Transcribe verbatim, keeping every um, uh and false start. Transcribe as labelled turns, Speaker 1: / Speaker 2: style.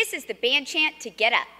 Speaker 1: This is the band chant to get up.